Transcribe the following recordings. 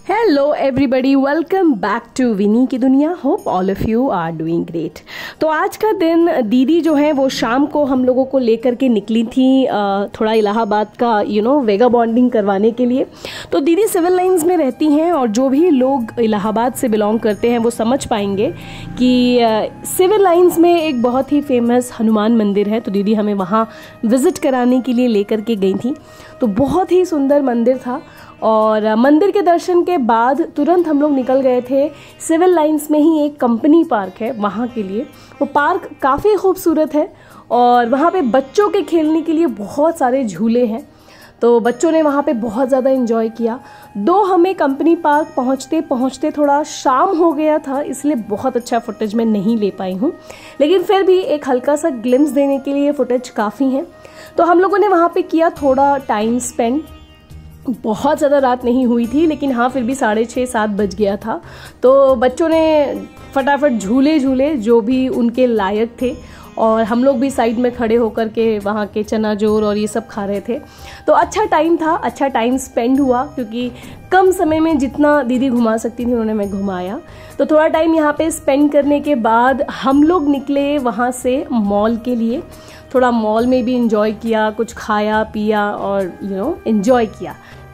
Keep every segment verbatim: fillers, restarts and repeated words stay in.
Hello everybody, welcome back to Vini की दुनिया। Hope all of you are doing great. तो आज का दिन दीदी जो है वो शाम को हम लोगों को लेकर के निकली थी थोड़ा इलाहाबाद का यू नो वेगा बॉन्डिंग करवाने के लिए। तो दीदी सिविल लाइंस में रहती हैं और जो भी लोग इलाहाबाद से बिलोंग करते हैं वो समझ पाएंगे कि सिविल लाइंस में एक बहुत ही फेमस हनुमान मंदिर है। तो दीदी हमें वहाँ विज़िट कराने के लिए लेकर के गई थी। तो बहुत ही सुंदर मंदिर था और मंदिर के दर्शन के बाद तुरंत हम लोग निकल गए थे सिविल लाइंस में ही एक कंपनी पार्क है वहाँ के लिए। वो पार्क काफ़ी खूबसूरत है और वहाँ पे बच्चों के खेलने के लिए बहुत सारे झूले हैं। तो बच्चों ने वहाँ पे बहुत ज़्यादा एंजॉय किया। दो हमें कंपनी पार्क पहुँचते पहुँचते थोड़ा शाम हो गया था, इसलिए बहुत अच्छा फुटेज मैं नहीं ले पाई हूँ, लेकिन फिर भी एक हल्का सा ग्लिम्स देने के लिए फुटेज काफ़ी है। तो हम लोगों ने वहाँ पे किया थोड़ा टाइम स्पेंड। बहुत ज़्यादा रात नहीं हुई थी, लेकिन हाँ फिर भी साढ़े छः सात बज गया था। तो बच्चों ने फटाफट झूले झूले जो भी उनके लायक थे और हम लोग भी साइड में खड़े होकर के वहाँ के चना जोर और ये सब खा रहे थे। तो अच्छा टाइम था, अच्छा टाइम स्पेंड हुआ, क्योंकि कम समय में जितना दीदी घुमा सकती थी उन्होंने मैं घुमाया। तो थोड़ा टाइम यहाँ पे स्पेंड करने के बाद हम लोग निकले वहाँ से मॉल के लिए। थोड़ा मॉल में भी इंजॉय किया, कुछ खाया पिया और यू नो एंजॉय किया।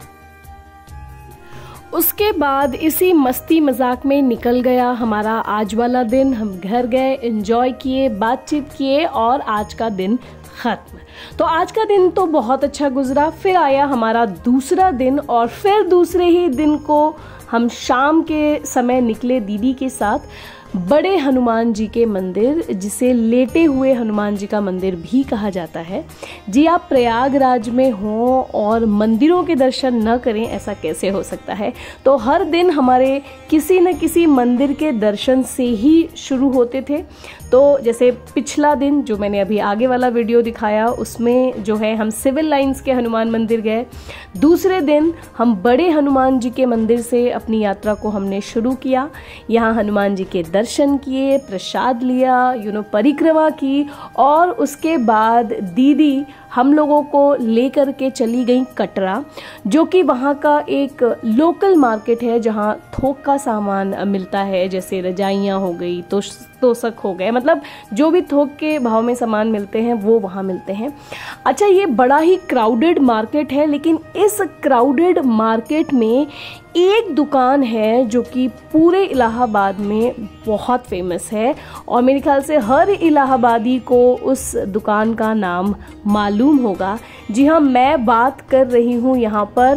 उसके बाद इसी मस्ती मजाक में निकल गया हमारा आज वाला दिन। हम घर गए, एंजॉय किए, बातचीत किए और आज का दिन खत्म। तो आज का दिन तो बहुत अच्छा गुजरा। फिर आया हमारा दूसरा दिन और फिर दूसरे ही दिन को हम शाम के समय निकले दीदी के साथ बड़े हनुमान जी के मंदिर, जिसे लेटे हुए हनुमान जी का मंदिर भी कहा जाता है। जी, आप प्रयागराज में हों और मंदिरों के दर्शन न करें, ऐसा कैसे हो सकता है। तो हर दिन हमारे किसी न किसी मंदिर के दर्शन से ही शुरू होते थे। तो जैसे पिछला दिन जो मैंने अभी आगे वाला वीडियो दिखाया, उसमें जो है हम सिविल लाइंस के हनुमान मंदिर गए। दूसरे दिन हम बड़े हनुमान जी के मंदिर से अपनी यात्रा को हमने शुरू किया। यहाँ हनुमान जी के दर्शन किए, प्रसाद लिया, यू नो परिक्रमा की और उसके बाद दीदी हम लोगों को लेकर के चली गई कटरा, जो कि वहाँ का एक लोकल मार्केट है जहाँ थोक का सामान मिलता है, जैसे रजाइयाँ हो गई, तो तोशक हो गए, मतलब जो भी थोक के भाव में सामान मिलते हैं वो वहाँ मिलते हैं। अच्छा, ये बड़ा ही क्राउडेड मार्केट है, लेकिन इस क्राउडेड मार्केट में एक दुकान है जो कि पूरे इलाहाबाद में बहुत फेमस है और मेरे ख्याल से हर इलाहाबादी को उस दुकान का नाम मालूम होगा। जी हाँ, मैं बात कर रही हूँ यहाँ पर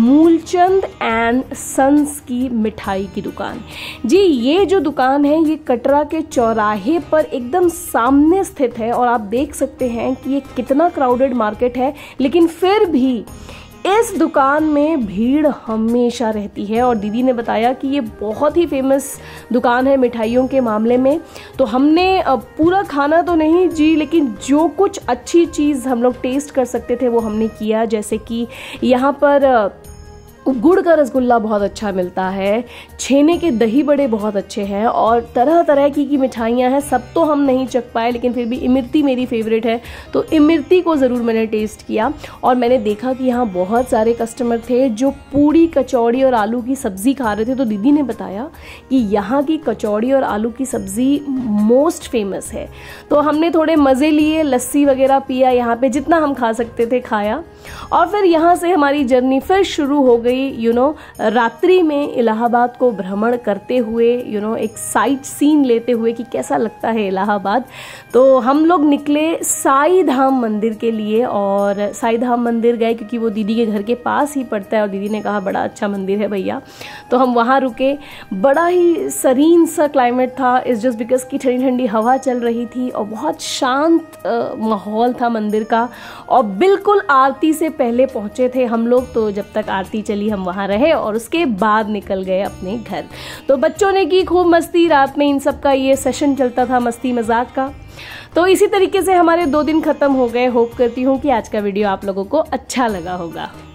मूलचंद एंड सन्स की मिठाई की दुकान। जी, ये जो दुकान है ये कटरा के चौराहे पर एकदम सामने स्थित है और आप देख सकते हैं कि ये कितना क्राउडेड मार्केट है, लेकिन फिर भी इस दुकान में भीड़ हमेशा रहती है। और दीदी ने बताया कि ये बहुत ही फेमस दुकान है मिठाइयों के मामले में। तो हमने पूरा खाना तो नहीं जी, लेकिन जो कुछ अच्छी चीज़ हम लोग टेस्ट कर सकते थे वो हमने किया। जैसे कि यहाँ पर गुड़ का रसगुल्ला बहुत अच्छा मिलता है, छेने के दही बड़े बहुत अच्छे हैं और तरह तरह की की मिठाइयाँ हैं। सब तो हम नहीं चख पाए, लेकिन फिर भी इमरती मेरी फेवरेट है, तो इमरती को ज़रूर मैंने टेस्ट किया। और मैंने देखा कि यहाँ बहुत सारे कस्टमर थे जो पूड़ी, कचौड़ी और आलू की सब्ज़ी खा रहे थे। तो दीदी ने बताया कि यहाँ की कचौड़ी और आलू की सब्ज़ी मोस्ट फेमस है। तो हमने थोड़े मज़े लिए, लस्सी वगैरह पिया, यहाँ पर जितना हम खा सकते थे खाया। और फिर यहाँ से हमारी जर्नी फिर शुरू हो गई, यू नो रात्रि में इलाहाबाद को भ्रमण करते हुए, यू नो एक साइट सीन लेते हुए कि कैसा लगता है इलाहाबाद। तो हम लोग निकले साई धाम मंदिर के लिए और साई धाम मंदिर गए क्योंकि वो दीदी के घर के पास ही पड़ता है और दीदी ने कहा बड़ा अच्छा मंदिर है भैया। तो हम वहाँ रुके। बड़ा ही सरीन सा क्लाइमेट था, इस जस्ट बिकॉज की ठंडी ठंडी हवा चल रही थी और बहुत शांत माहौल था मंदिर का। और बिल्कुल आरती से पहले पहुँचे थे हम लोग, तो जब तक आरती चली हम वहां रहे और उसके बाद निकल गए अपने घर। तो बच्चों ने की खूब मस्ती, रात में इन सब का ये सेशन चलता था मस्ती मजाक का। तो इसी तरीके से हमारे दो दिन खत्म हो गए। होप करती हूँ कि आज का वीडियो आप लोगों को अच्छा लगा होगा।